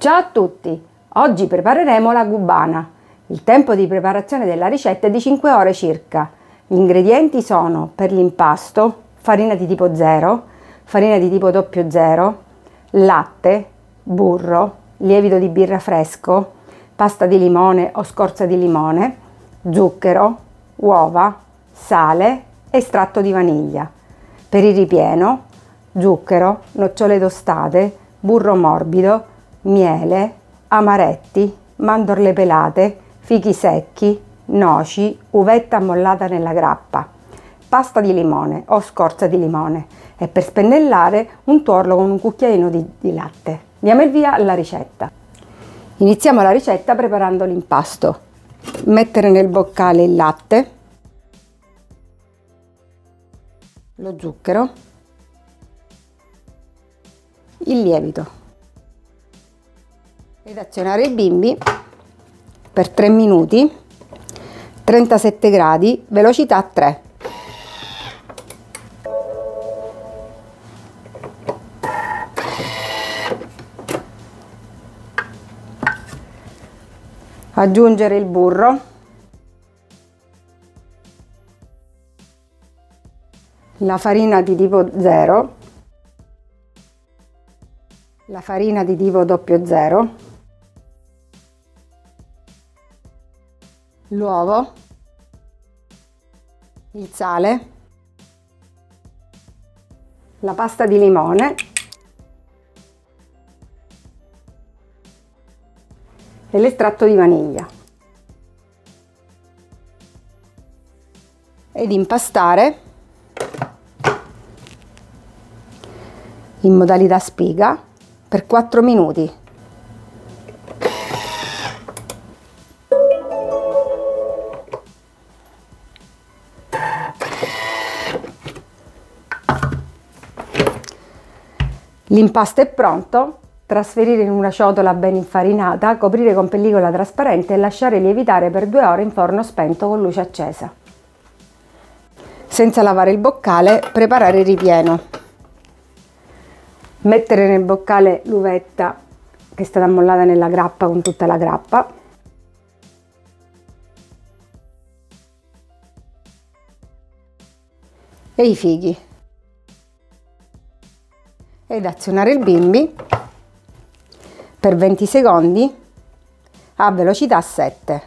Ciao a tutti! Oggi prepareremo la gubana. Il tempo di preparazione della ricetta è di 5 ore circa. Gli ingredienti sono per l'impasto farina di tipo 0, farina di tipo 00, latte, burro, lievito di birra fresco, pasta di limone o scorza di limone, zucchero, uova, sale, estratto di vaniglia. Per il ripieno, zucchero, nocciole tostate, burro morbido, miele, amaretti, mandorle pelate, fichi secchi, noci, uvetta ammollata nella grappa, pasta di limone o scorza di limone e per spennellare un tuorlo con un cucchiaino di latte. Diamo il via alla ricetta. Iniziamo la ricetta preparando l'impasto. Mettere nel boccale il latte, lo zucchero, il lievito ed azionare il bimbi per 3 minuti, 37 gradi, velocità 3. Aggiungere il burro, la farina di tipo 0, la farina di tipo 00, l'uovo, il sale, la pasta di limone e l'estratto di vaniglia ed impastare in modalità spiga per 4 minuti. L'impasto è pronto, trasferire in una ciotola ben infarinata, coprire con pellicola trasparente e lasciare lievitare per 2 ore in forno spento con luce accesa. Senza lavare il boccale, preparare il ripieno. Mettere nel boccale l'uvetta che è stata ammollata nella grappa con tutta la grappa. E i fichi. Ed azionare il bimbi per 20 secondi a velocità 7.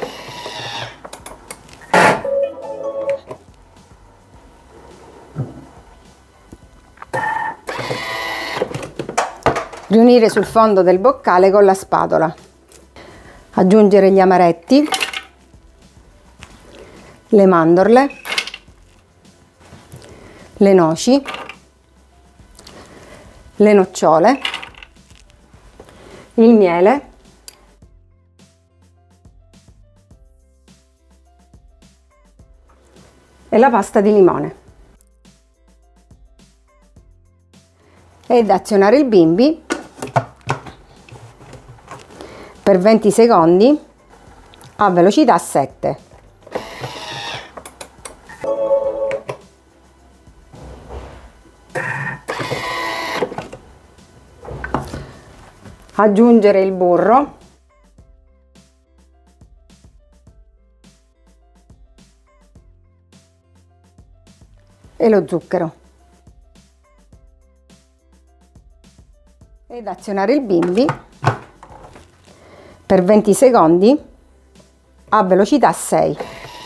Riunire sul fondo del boccale con la spatola. Aggiungere gli amaretti, le mandorle, le noci, le nocciole, il miele e la pasta di limone ed azionare il bimbi per 20 secondi a velocità 7. Aggiungere il burro, e lo zucchero ed azionare il bimbi per 20 secondi a velocità 6.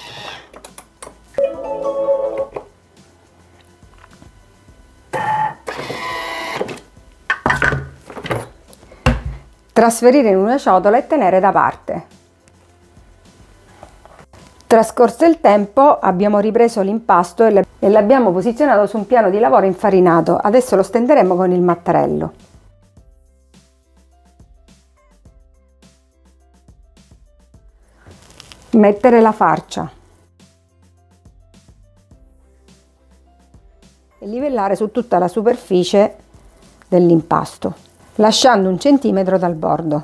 Trasferire in una ciotola e tenere da parte. Trascorso il tempo abbiamo ripreso l'impasto e l'abbiamo posizionato su un piano di lavoro infarinato. Adesso lo stenderemo con il mattarello. Mettere la farcia e livellare su tutta la superficie dell'impasto, lasciando 1 centimetro dal bordo.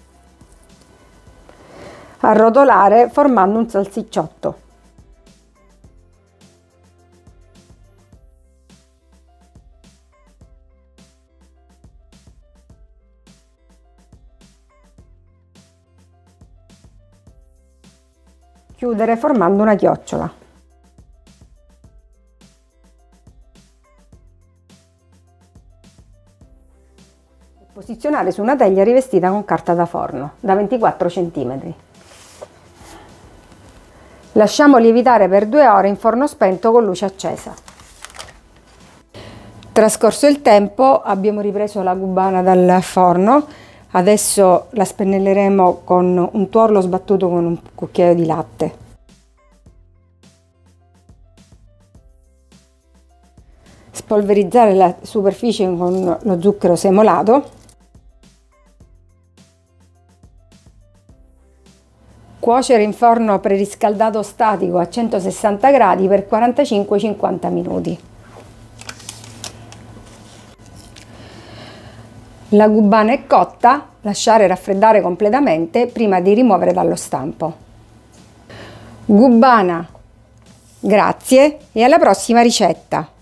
Arrotolare formando un salsicciotto. Chiudere formando una chiocciola. Posizionare su una teglia rivestita con carta da forno da 24 cm. Lasciamo lievitare per 2 ore in forno spento con luce accesa. Trascorso il tempo abbiamo ripreso la gubbana dal forno, adesso la spennelleremo con un tuorlo sbattuto con un cucchiaio di latte. Spolverizzare la superficie con lo zucchero semolato. Cuocere in forno preriscaldato statico a 160 gradi per 45-50 minuti. La gubbana è cotta, lasciare raffreddare completamente prima di rimuovere dallo stampo. Gubbana, grazie e alla prossima ricetta!